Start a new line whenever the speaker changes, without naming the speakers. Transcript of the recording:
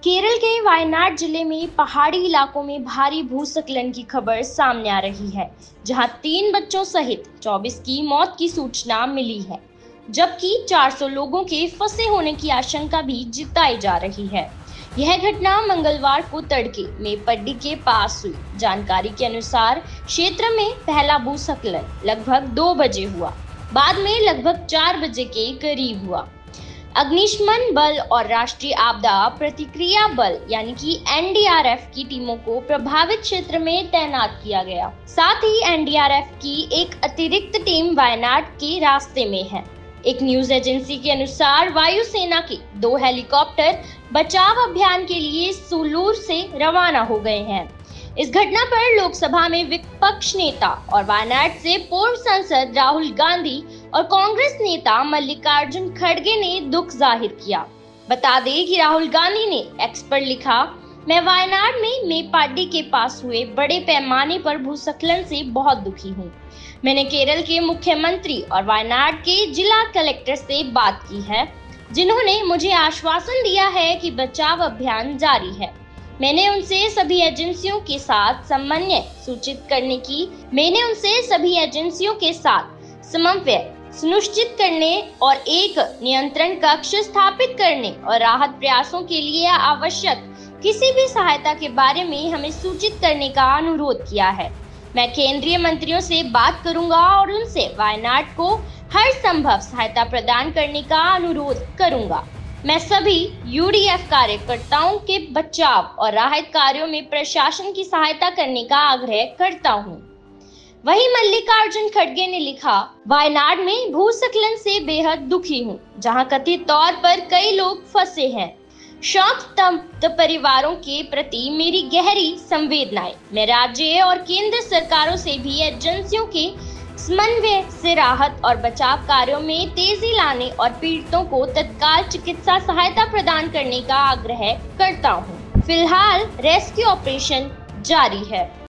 केरल के वायनाड जिले में पहाड़ी इलाकों में भारी भूस्खलन की खबर सामने आ रही है, जहां 3 बच्चों सहित 24 की मौत की सूचना मिली है, जबकि 400 लोगों के फंसे होने की आशंका भी जताई जा रही है। यह घटना मंगलवार को तड़के मेपड्डी के पास हुई। जानकारी के अनुसार क्षेत्र में पहला भूस्खलन लगभग 2 बजे हुआ, बाद में लगभग 4 बजे के करीब हुआ। अग्निशमन बल और राष्ट्रीय आपदा प्रतिक्रिया बल यानी कि एनडीआरएफ की टीमों को प्रभावित क्षेत्र में तैनात किया गया। साथ ही एनडीआरएफ की एक अतिरिक्त टीम वायनाड के रास्ते में है। एक न्यूज एजेंसी के अनुसार वायुसेना के 2 हेलीकॉप्टर बचाव अभियान के लिए सुलूर से रवाना हो गए हैं। इस घटना पर लोकसभा में विपक्ष नेता और वायनाड से पूर्व सांसद राहुल गांधी और कांग्रेस नेता मल्लिकार्जुन खड़गे ने दुख जाहिर किया। बता दें कि राहुल गांधी ने एक्स पर लिखा, मैं वायनाड में मेपाड्डी के पास हुए बड़े पैमाने पर भूस्खलन से बहुत दुखी हूँ। मैंने केरल के मुख्यमंत्री और वायनाड के जिला कलेक्टर से बात की है, जिन्होंने मुझे आश्वासन दिया है कि बचाव अभियान जारी है। मैंने उनसे सभी एजेंसियों के साथ समन्वय सुनिश्चित करने और एक नियंत्रण कक्ष स्थापित करने और राहत प्रयासों के लिए आवश्यक किसी भी सहायता के बारे में हमें सूचित करने का अनुरोध किया है। मैं केंद्रीय मंत्रियों से बात करूंगा और उनसे वायनाड को हर संभव सहायता प्रदान करने का अनुरोध करूंगा। मैं सभी यूडीएफ कार्यकर्ताओं के बचाव और राहत कार्यों में प्रशासन की सहायता करने का आग्रह करता हूं। वहीं मल्लिकार्जुन खड़गे ने लिखा, वायनाड में भूस्खलन से बेहद दुखी हूं, जहां कथित तौर पर कई लोग फंसे हैं। शोक संतप्त परिवारों के प्रति मेरी गहरी संवेदनाएं। मैं राज्य और केंद्र सरकारों से भी एजेंसियों के समन्वय से राहत और बचाव कार्यों में तेजी लाने और पीड़ितों को तत्काल चिकित्सा सहायता प्रदान करने का आग्रह करता हूं। फिलहाल रेस्क्यू ऑपरेशन जारी है।